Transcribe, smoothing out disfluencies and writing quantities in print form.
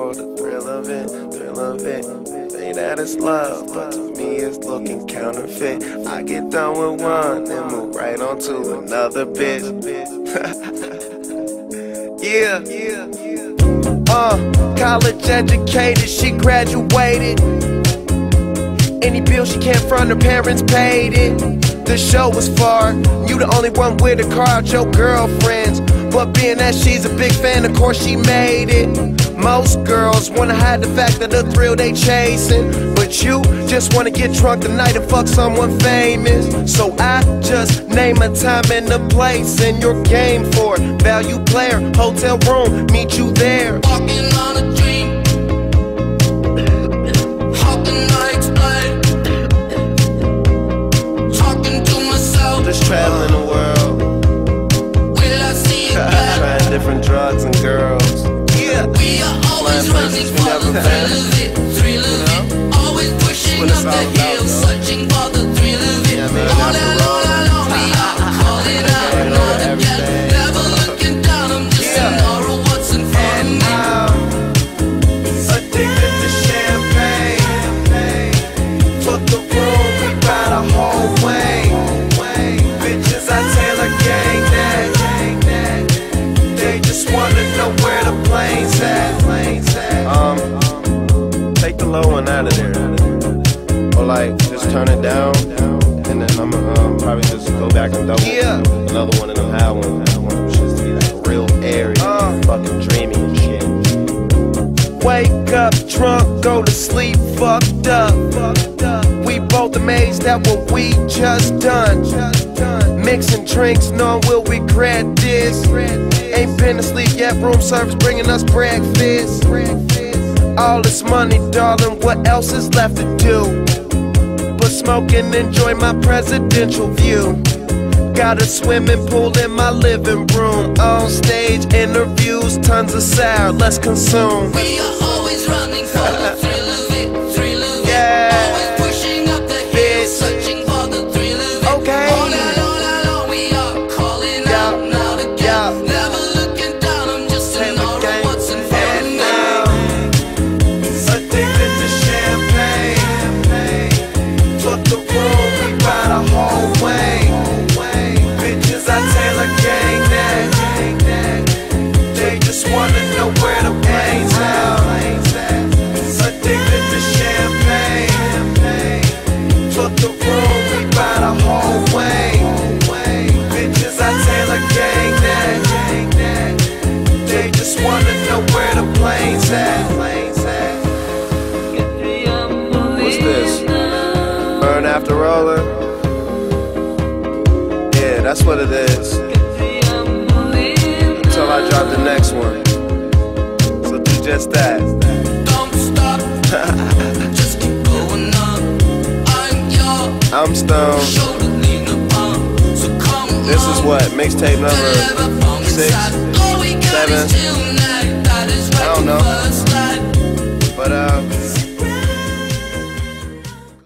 for the thrill of it, thrill of it. Say that it's love, but to me it's looking counterfeit. I get done with one and move right on to another bitch. Yeah. College educated, she graduated. Any bill she can't front, her parents paid it. The show was far, you the only one with a car out your girlfriends. But being that she's a big fan, of course she made it. Most girls wanna hide the fact that the thrill they chasing, but you just wanna get drunk tonight and fuck someone famous. So I just name a time and a place, and you're game for it. Value player, hotel room, meet you there. Walking on a dream. How can I explain? Talking to myself. Just traveling the world. Will I see it back? Trying different drugs and girls. Yeah. We are always running for the thrill of it, thrill of it. Always pushing up the hill, searching for the thrill of it. All alone, we are calling out, not again. Never looking down, I'm just an aura, what's in front of me. Addicted to champagne. Took the room, we ride a whole way. Bitches, I Taylor gang that. They just wanna know where the plane's at. Take the low one out of there. Or like, just turn it down. And then I'ma probably just go back and double another one of them high ones. I want them shits to be like real airy, fucking dreamy and shit. Wake up drunk, go to sleep fucked up. We both amazed at what we just done. Mixing drinks, knowing we'll regret this. Ain't been asleep yet, room service bringing us breakfast. All this money, darling, what else is left to do? But smoke and enjoy my presidential view. Got a swimming pool in my living room. On stage interviews, tons of sour, let's consume. We are always running for the thrill of it, thrill of it. Always pushing up the hill, searching for the thrill of it. Okay. All alone, we are calling out, not again. Never looking down, I'm just an aura, what's in front of me. Addicted to champagne. Took the room, we ride a whole way. Bitches, I Taylor gang that. They just wanna know where the plane's at. Addicted to champagne. Took the room, we ride a whole way. Bitches, I Taylor gang that. They just wanna know where the plane's at. What's this? Burn after rolling? Yeah, that's what it is. Until I drop the next one. So do just that. Don't stop, just keep going up. I'm stoned. shoulder lean upon, so come This is on. what? Mixtape number 6, 7? I I don't know. But